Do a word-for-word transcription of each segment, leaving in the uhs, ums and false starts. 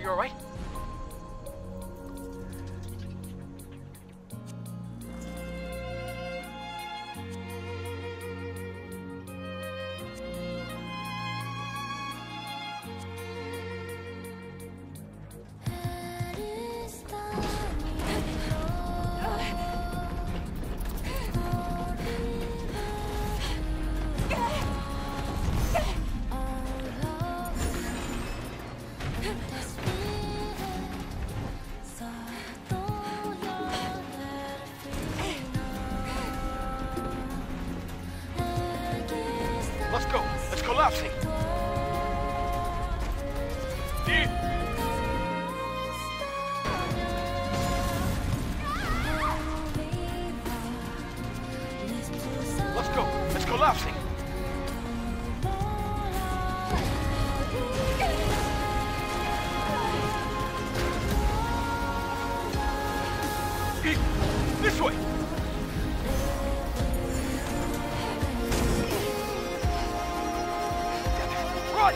You alright? Let's go. It's collapsing. Let's go. It's collapsing. This way. Run!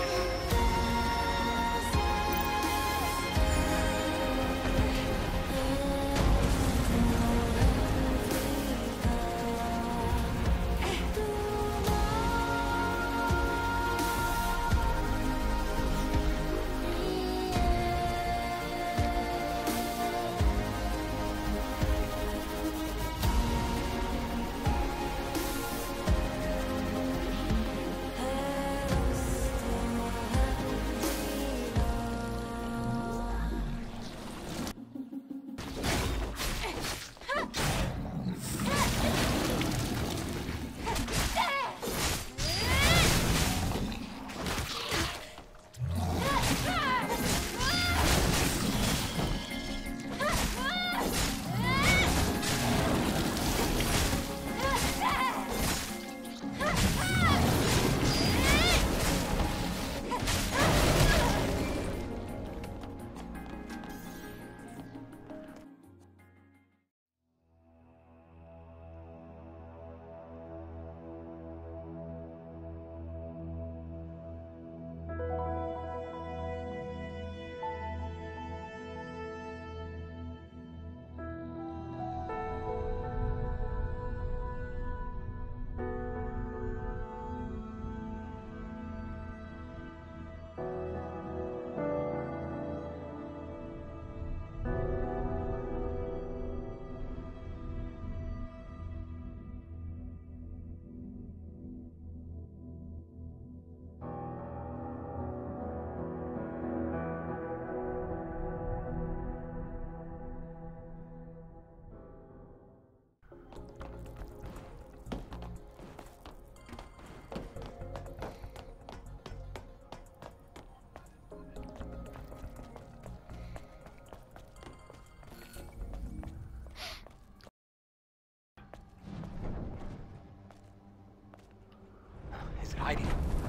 Is it hiding?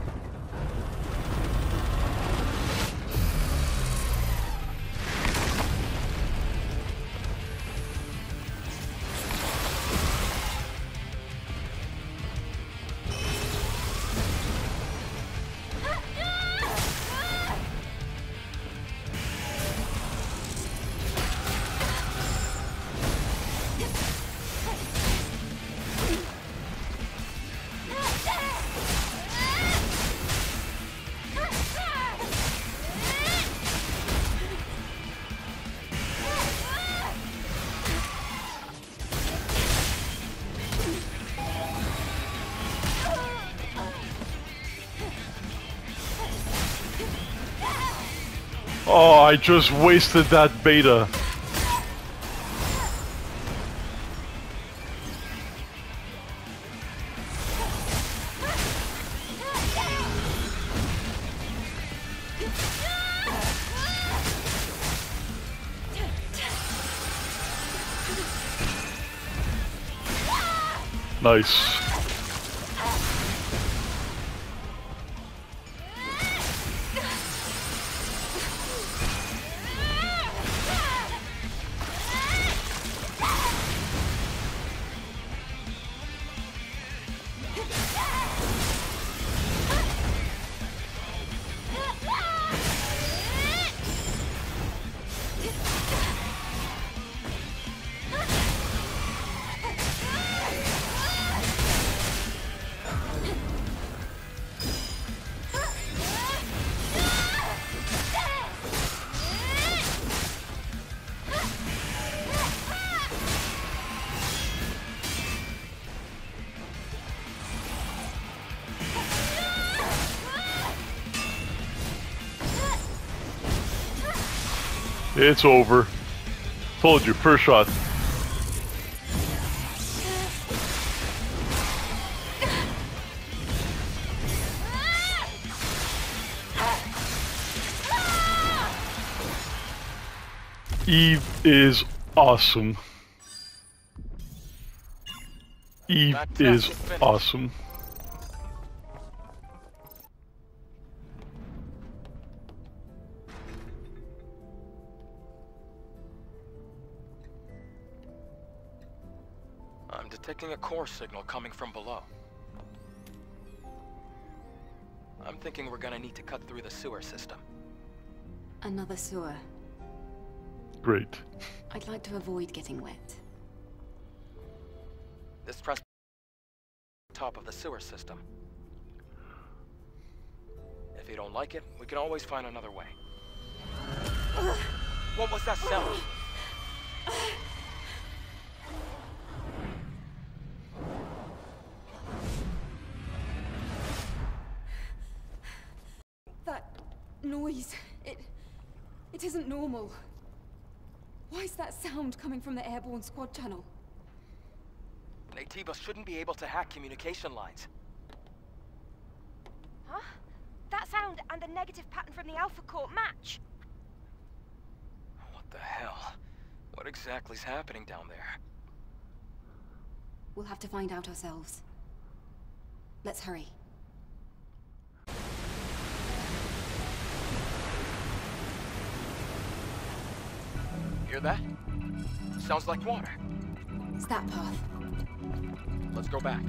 Oh, I just wasted that beta. Nice. It's over. Told you, first shot. Eve is awesome. Eve is awesome. I'm detecting a core signal coming from below. I'm thinking we're gonna need to cut through the sewer system. Another sewer. Great. I'd like to avoid getting wet. This press top of the sewer system. If you don't like it, we can always find another way. What was that sound? That noise, it... it isn't normal. Why is that sound coming from the airborne squad channel? Natiba shouldn't be able to hack communication lines. Huh? That sound and the negative pattern from the Alpha Core match. What the hell? What exactly is happening down there? We'll have to find out ourselves. Let's hurry. Hear that? Sounds like water. It's that path. Let's go back.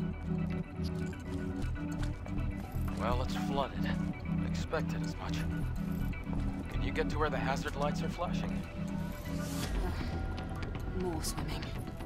Well, it's flooded. Expected as much. Can you get to where the hazard lights are flashing? Uh, more swimming.